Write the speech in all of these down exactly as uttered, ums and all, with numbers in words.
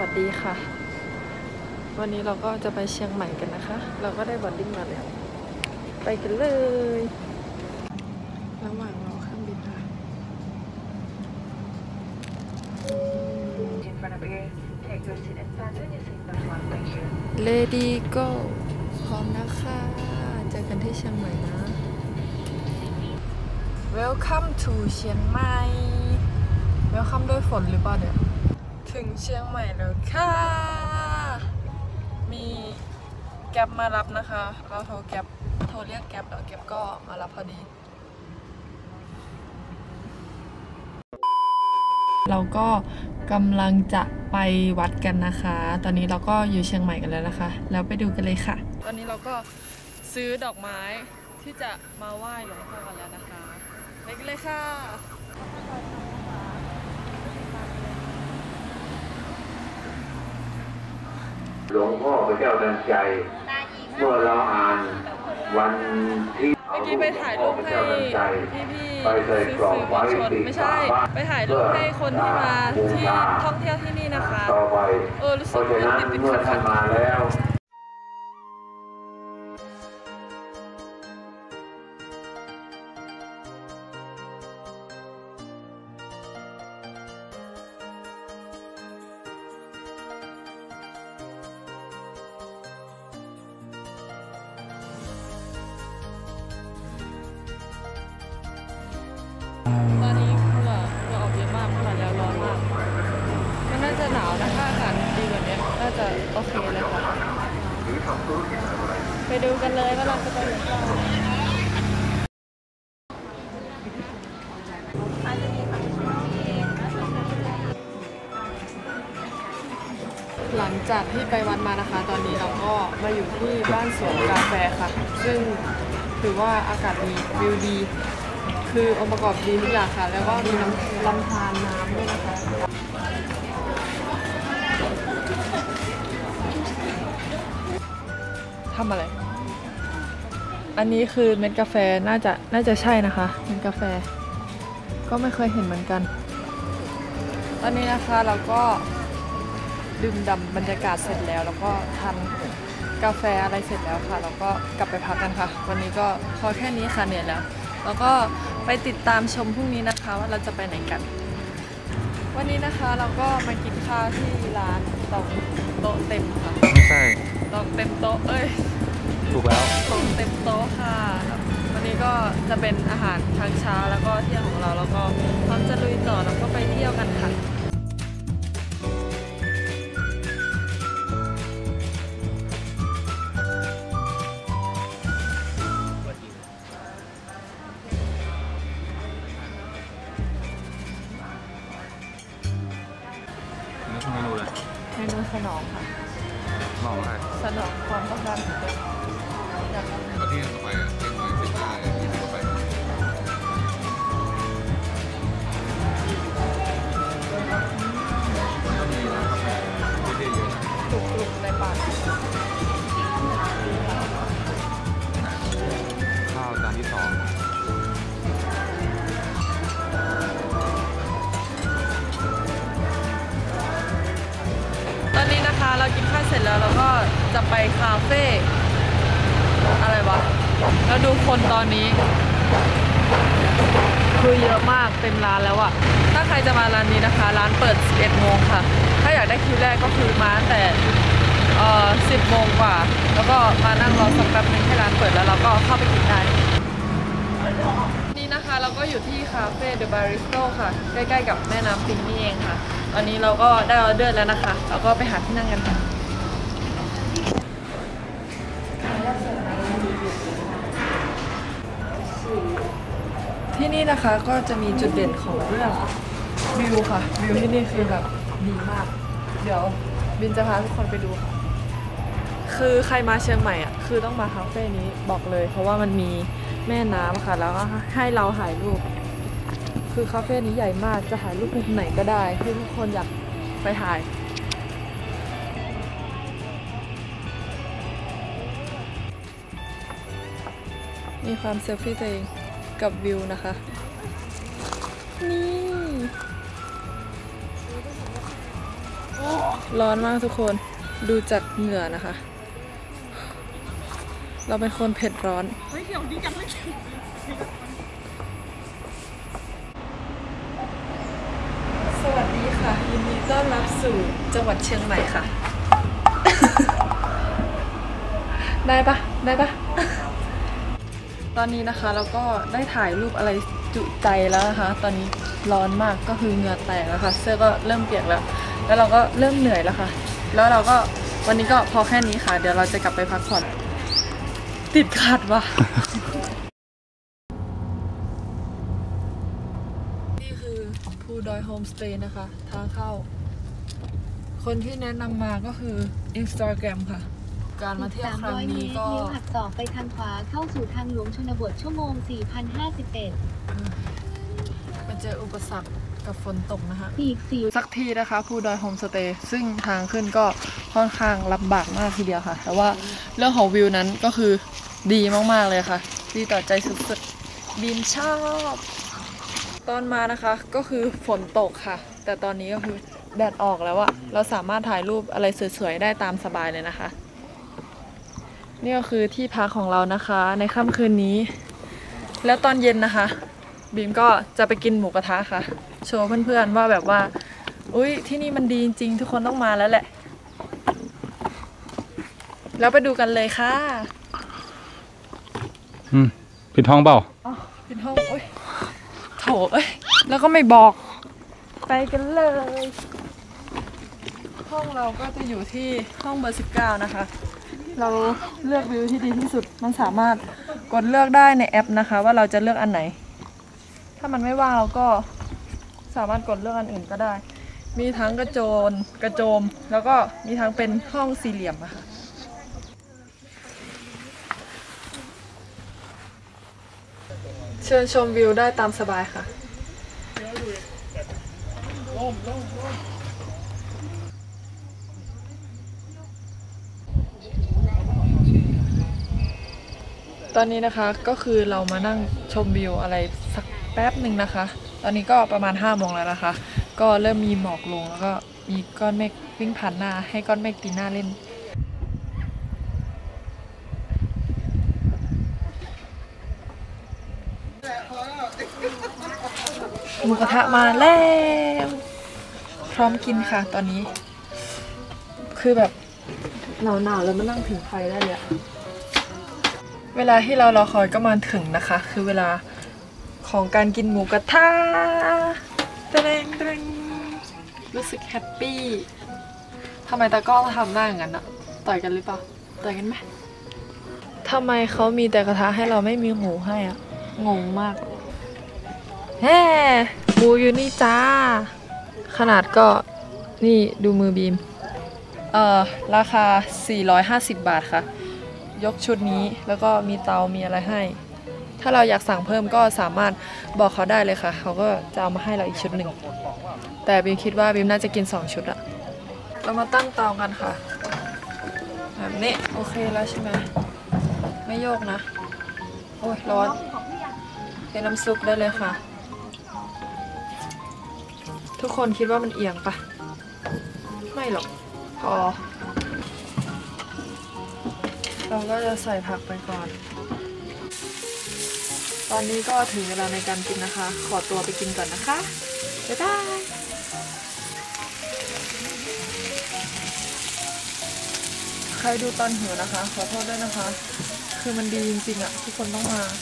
สดีค่ะวันนี้เราก็จะไปเชียงใหม่กันนะคะเราก็ได้บอร์ดดิ้งมาแล้วไปกันเลยระหว่างรอเครื่องบินค่ะเลดี้โก้พร้อมนะคะเจอกันที่เชียงใหม่นะ Welcome to เชียงใหม่ Welcome ด้วยฝนหรือเปล่าเนี่ยถึงเชียงใหม่แล้วค่ะมีแก๊ปมารับนะคะเราโทรแก๊ปโทรเรียกแก๊ปแล้วแก๊ปก็มารับพอดีเราก็กำลังจะไปวัดกันนะคะตอนนี้เราก็อยู่เชียงใหม่กันแล้วนะคะแล้วไปดูกันเลยค่ะตอนนี้เราก็ซื้อดอกไม้ที่จะมาไหว้หลวงพ่อกันแล้วนะคะไปกันเลยค่ะหลวงพ่อพระเจ้าทันใจเมื่อเราอ่านวันที่เมื่อกี้ไปถ่ายรูปให้พี่ๆไปซื้อสื่อมวลชนไม่ใช่ไปถ่ายรูปให้คนที่มาที่ท่องเที่ยวที่นี่นะคะเออรู้สึกว่าติดติดขัดมาแล้วตอนนี้เหงื่อเหงื่อออกเยอะมากเมื่อไหร่แล้วร้อนมากมันน่าจะหนาวนะถ้าอากาศดีแบบนี้น่าจะโอเคเลยค่ะไปดูกันเลยว่าเราจะไปหรือเปล่าหลังจากที่ไปวัดมานะคะตอนนี้เราก็มาอยู่ที่บ้านสวนกาแฟค่ะซึ่งถือว่าอากาศดีวิวดีคือองค์ประกอบดีทุกอย่างค่ะแล้วก็มีน้ำลำธารน้ำด้วยนะคะทำอะไรอันนี้คือเม็ดกาแฟน่าจะน่าจะใช่นะคะเม็ดกาแฟก็ไม่เคยเห็นเหมือนกันตอนนี้นะคะเราก็ดื่มด่ำบรรยากาศเสร็จแล้วแล้วก็ทานกาแฟอะไรเสร็จแล้วค่ะเราก็กลับไปพักกันค่ะวันนี้ก็พอแค่นี้ค่ะเหนื่อยแล้วแล้วก็ไปติดตามชมพรุ่งนี้นะคะว่าเราจะไปไหนกันวันนี้นะคะเราก็มากินข้าวที่ร้านตองโต๊ะเต็มค่ะไม่ใช่ตองเต็มโต๊ะเอ้ยถูกแล้วตองเต็มโต๊ะค่ะวันนี้ก็จะเป็นอาหารทางเช้าแล้วก็เที่ยงของเราแล้วก็พร้อมจะลุยต่อแล้วก็ไปเที่ยวกันค่ะเมนูอะไรเมนูสนองค่ะสนองอะไรสนองความต้องการของตัวอยากกินประเทศต่อไปอ่ะเที่ยงวันสิบห้าเลยที่ต่อไปมันก็มีร้านกาแฟที่เยอะนะถูกถูกในป่าข้าวจานที่สองตอนนี้นะคะเรากินข้าวเสร็จแล้วเราก็จะไปคาเฟ่อะไรวะแล้วดูคนตอนนี้คือเยอะมากเต็มร้านแล้วอะถ้าใครจะมาร้านนี้นะคะร้านเปิดสิบเอ็ดโมงค่ะถ้าอยากได้คิวแรกก็คือมาตั้งแต่เอ่อสิบโมงกว่าแล้วก็มานั่งรอสักแป๊บนึงให้ร้านเปิดแล้วเราก็เข้าไปกินได้นี่นะคะเราก็อยู่ที่คาเฟ่เดอะบาริสโตค่ะใกล้ๆกับแม่น้ำปิงนี่เองค่ะตอนนี้เราก็ได้ออเดอร์แล้วนะคะเราก็ไปหาที่นั่งกันค่ะที่นี่นะคะก็จะมีจุดเด่นของเรื่องวิวค่ะวิวที่นี่คือแบบดีมากเดี๋ยวบินจะพาทุกคนไปดูค่ะคือใครมาเชียงใหม่อ่ะคือต้องมาคาเฟ่นี้บอกเลยเพราะว่ามันมีแม่น้ำค่ะแล้วก็ให้เราถ่ายรูปคือคาเฟ่นี้ใหญ่มากจะถ่ายรูปมุมไหนก็ได้ที่ทุกคนอยากไปถ่ายมีความเซลฟี่ตัวเองกับวิวนะคะนี่ร้อนมากทุกคนดูจากเหงื่อนะคะ เราเป็นคนเผ็ดร้อนเฮ้ยเดี๋ยวนี้ยังไม่สวัสดีค่ะยินดีต้อนรับสู่จังหวัดเชียงใหม่ค่ะ ได้ปะได้ปะ ตอนนี้นะคะเราก็ได้ถ่ายรูปอะไรจุใจแล้วนะคะตอนนี้ร้อนมากก็คือเหงื่อแตกแล้วค่ะเสื้อก็เริ่มเปียกแล้วแล้วเราก็เริ่มเหนื่อยแล้วค่ะแล้วเราก็วันนี้ก็พอแค่นี้ค่ะเดี๋ยวเราจะกลับไปพักผ่อนติดขัดว่ะ นี่คือภูดอยโฮมสเตย์นะคะทางเข้าคนที่แนะนำมาก็คือ Instagram ค่ะการมาเที่ยวครั้งนี้ก็เลี้ยวหักศอกไปทางขวาเข้าสู่ทางหลวงชนบทชั่วโมง สี่พันห้าสิบเอ็ดมันเจออุปสรรคกับฝนตกนะคะอีกสี่สักทีนะคะภูดอยโฮมสเตย์ซึ่งทางขึ้นก็ค่อนข้างลำบากมากทีเดียวค่ะแต่ว่าเรื่องของวิวนั้นก็คือดีมากๆเลยค่ะดีต่อใจสุดๆบีมชอบตอนมานะคะก็คือฝนตกค่ะแต่ตอนนี้ก็คือแดดออกแล้วอะเราสามารถถ่ายรูปอะไรสวยๆได้ตามสบายเลยนะคะนี่ก็คือที่พักของเรานะคะในค่ำคืนนี้แล้วตอนเย็นนะคะบีมก็จะไปกินหมูกระทะค่ะโชว์เพื่อนๆว่าแบบว่าอุ้ยที่นี่มันดีจริงๆทุกคนต้องมาแล้วแหละแล้วไปดูกันเลยค่ะอืมผิดห้องเปล่าอ๋อผิดห้องโอ้ยโถเอ้ยแล้วก็ไม่บอกไปกันเลยห้องเราก็จะอยู่ที่ห้องเบอร์สิบเก้านะคะเราเลือกวิวที่ดีที่สุดมันสามารถกดเลือกได้ในแอปนะคะว่าเราจะเลือกอันไหนถ้ามันไม่ว่างเราก็สามารถกดเลือกอันอื่นก็ได้มีทั้งกระโจนกระโจมแล้วก็มีทั้งเป็นห้องสี่เหลี่ยมอะค่ะเชิญชมวิวได้ตามสบายค่ะตอนนี้นะคะก็คือเรามานั่งชมวิวอะไรสักแป๊บหนึ่งนะคะตอนนี้ก็ประมาณห้าโมงแล้วนะคะก็เริ่มมีหมอกลงแล้วก็มีก้อนเมฆวิ่งผ่านหน้าให้ก้อนเมฆตีหน้าเล่นหมูกระทะมาแล้วพร้อมกินค่ะตอนนี้คือแบบหนาวๆแล้วมานั่งถึงไฟได้เลยอะเวลาที่เรารอคอยก็มาถึงนะคะคือเวลาของการกินหมูกระทะเตรงเตรงรู้สึกแฮปปี้ทำไมตากล้องทำหน้าอย่างนั้นอะต่อยกันหรือเปล่าต่อยกันไหมทำไมเขามีแต่กระทะให้เราไม่มีหมูให้อะงงมากแฮ่หมูอยู่นี่จ้าขนาดก็นี่ดูมือบีมเอ่อราคาสี่ร้อยห้าสิบบาทค่ะยกชุดนี้แล้วก็มีเตามีอะไรให้ถ้าเราอยากสั่งเพิ่มก็สามารถบอกเขาได้เลยค่ะเขาก็จะเอามาให้เราอีกชุดหนึ่งแต่บีมคิดว่าบีมน่าจะกินสองชุดอะเรามาตั้งเตากันค่ะแบบนี้โอเคแล้วใช่ไหมไม่โยกนะโอ้ยร้อนเป็นน้ำซุปได้เลยค่ะทุกคนคิดว่ามันเอียงปะไม่หรอกพอเราก็จะใส่ผักไปก่อนตอนนี้ก็ถึงเวลาในการกินนะคะขอตัวไปกินก่อนนะคะบ๊ายบายใครดูตอนหิวนะคะขอโทษด้วยนะคะคือมันดีจริงๆอะทุกคนต้องมา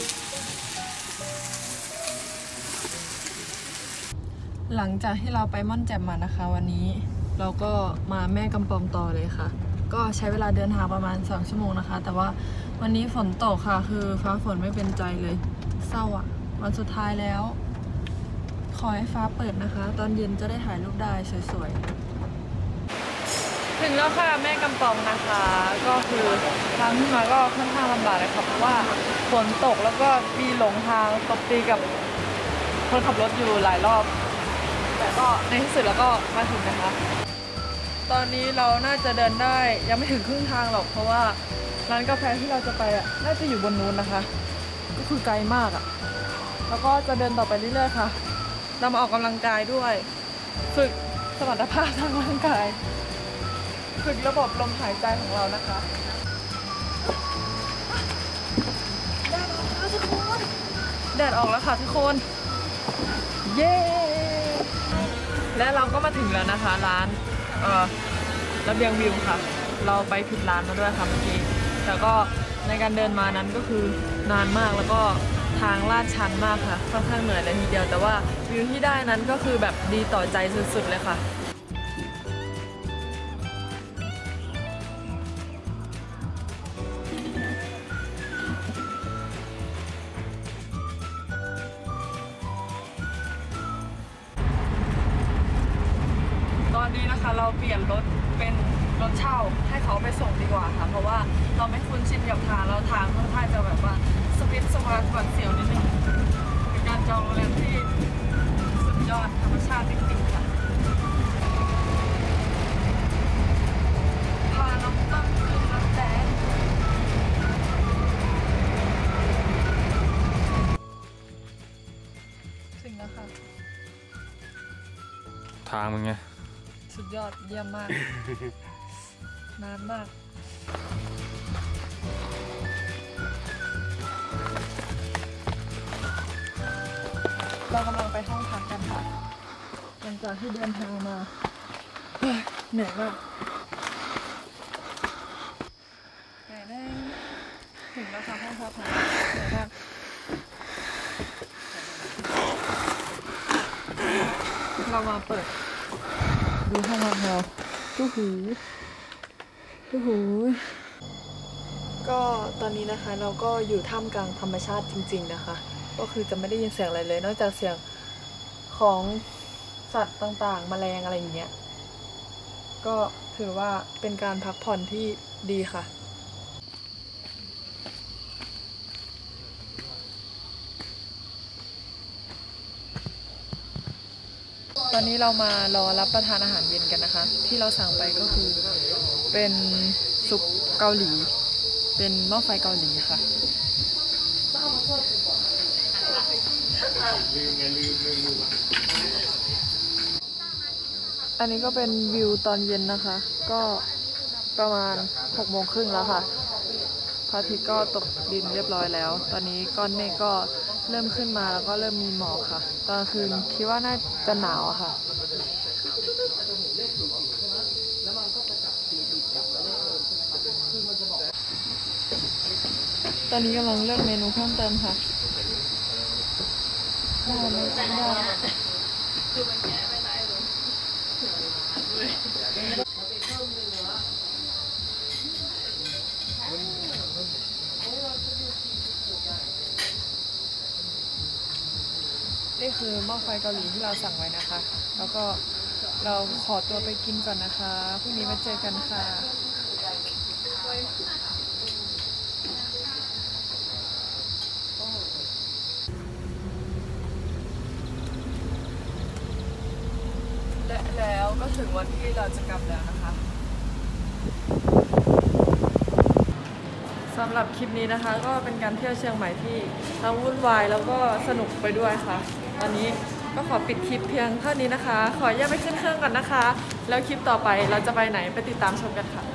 หลังจากที่เราไปม่อนแจ่มมานะคะวันนี้เราก็มาแม่กำปองต่อเลยค่ะก็ใช้เวลาเดินทางประมาณสองชั่วโมงนะคะแต่ว่าวันนี้ฝนตกค่ะคือฟ้าฝนไม่เป็นใจเลยเศร้าอ่ะวันสุดท้ายแล้วขอให้ฟ้าเปิดนะคะตอนเย็นจะได้ถ่ายรูปได้สวยๆถึงแล้วค่ะแม่กำปองนะคะก็คือทางขึ้นมาก็ค่อนข้างลำบากเลยค่ะเพราะว่าฝนตกแล้วก็มีหลงทางตบตีกับคนขับรถอยู่หลายรอบแต่ก็ในที่สุดแล้วก็มาถึงนะคะตอนนี้เราน่าจะเดินได้ยังไม่ถึงครึ่งทางหรอกเพราะว่าร้านกาแฟที่เราจะไปอ่ะน่าจะอยู่บนนู้นนะคะก็คือไกลมากอ่ะแล้วก็จะเดินต่อไปเรื่อยๆค่ะเรามาออกกำลังกายด้วยฝึกสมรรถภาพทางร่างกายฝึกระบบลมหายใจของเรานะคะแดดออกแล้วค่ะทุกคนเย้และเราก็มาถึงแล้วนะคะร้านเอ่อระเบียงวิวค่ะเราไปผิดร้านมาด้วยค่ะเมื่อกี้แต่ก็ในการเดินมานั้นก็คือนานมากแล้วก็ทางลาดชันมากค่ะค่อนข้างเหนื่อยเลยทีเดียวแต่ว่าวิวที่ได้นั้นก็คือแบบดีต่อใจสุดๆเลยค่ะตอนนี้นะคะเราเปลี่ยนรถเป็นรถเช่าให้เขาไปส่งดีกว่าค่ะเพราะว่าเราไม่คุ้นชินกับทางเราทางค่อนข้างจะแบบว่าสปิดสวาร์ทหวัดเสียวนิดนึงเป็นการจองโรงแรมที่สุดยอดธรรมชาติจริงๆค่ะพาน้องตั้งขึ้นรถแดงถึงแล้วค่ะทางมันไงสุดยอดเยี่ยมมาก นานมากเรากำลังไปห้องพักกันค่ะหลังจากที่เดินทางมาเฮ้ยเหนื่อยมากเหนื่อยแน่ถึงแล้วค่ะห้องพักของเราเหนื่อยมากเรามาเปิดดูห้องพักเราตู้หูตู้หูก็ตอนนี้นะคะเราก็อยู่ท่ามกลางธรรมชาติจริงๆนะคะก็คือจะไม่ได้ยินเสียงอะไรเลยนอกจากเสียงของสัตว์ต่างๆแมลงอะไรอย่างเงี้ยก็ถือว่าเป็นการพักผ่อนที่ดีค่ะตอนนี้เรามารอรับประทานอาหารเย็นกันนะคะที่เราสั่งไปก็คือเป็นซุปเกาหลีเป็นหม้อไฟเกาหลีค่ะอันนี้ก็เป็นวิวตอนเย็นนะคะก็ประมาณหกโมงครึ่งแล้วค่ะพระอาทิตย์ก็ตกดินเรียบร้อยแล้วตอนนี้ก้อนเมฆก็เริ่มขึ้นมาแล้วก็เริ่มมีหมอกค่ะตอนคืนคิดว่าน่าจะหนาวอะค่ะตอนนี้กำลังเลือกเมนูเพิ่มเติมค่ะได้ไหมได้นี่คือหม้อไฟเกาหลีที่เราสั่งไว้นะคะแล้วก็เราขอตัวไปกินก่อนนะคะพรุ่งนี้มาเจอกันค่ะและแล้วก็ถึงวันที่เราจะกลับแล้วนะคะสำหรับคลิปนี้นะคะก็เป็นการเที่ยวเชียงใหม่ที่ทั้งวุ่นวายแล้วก็สนุกไปด้วยค่ะตอนนี้ก็ขอปิดคลิปเพียงเท่านี้นะคะขอแยกไปขึ้นเครื่องก่อนนะคะแล้วคลิปต่อไปเราจะไปไหนไปติดตามชมกันค่ะ